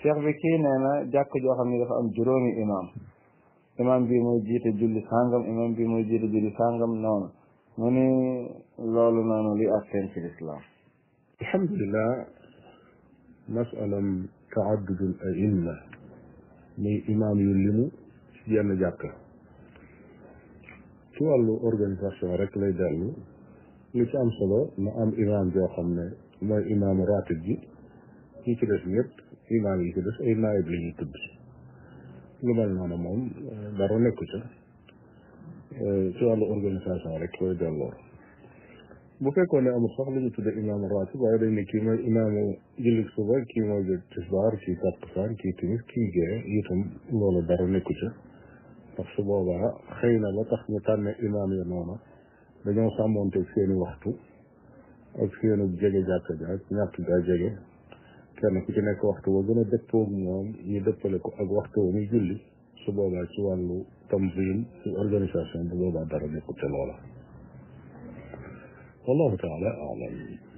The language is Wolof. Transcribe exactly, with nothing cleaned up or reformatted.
cheikh bi kii nee na jàkk joo xam ne dafa am juróomi imam imam bi mooy jiite julli sàngam imam bi mooy jiite julli sàngam noonu mu ni loolu noonu li atteen ci lislaam alhamdulilah masalam taaddudul aimma muy imam yu limu ci jenn jàkk ci wàllu organisation rek lay dellu li ci am solo na am imam joo xam ne mooy imaamu ratib bi ñi ci des ñëpp imaam yi ci des ay naayib la ñuy tudd lu mel noonu moom dara nekku ca ci wàllu organisation rek koy delloo bu fekkoon ne amul sax lu ñu tudde imaamu ratib waaye dañ ne kii mooy imaamu jullit suba kii mooy jot tisbaar kii takkusaan kii timis kii gee itam loolu dara nekku ca ndax su boobaa xëy na ba tax ñu tànne imaam ya noonu dañoo sàmmoonteeg seeni waxtu ak seenu jege jàkka ja ak ñàkk gaa jege kenn ku ci nekk waxtu wa gën a dëppoog moom ñu dëppale ko ak waxtu wa muy julli su boobaa ci wàllu tanzim ci organisation bu boobaa dara nekkut ca loola wallahu taala alam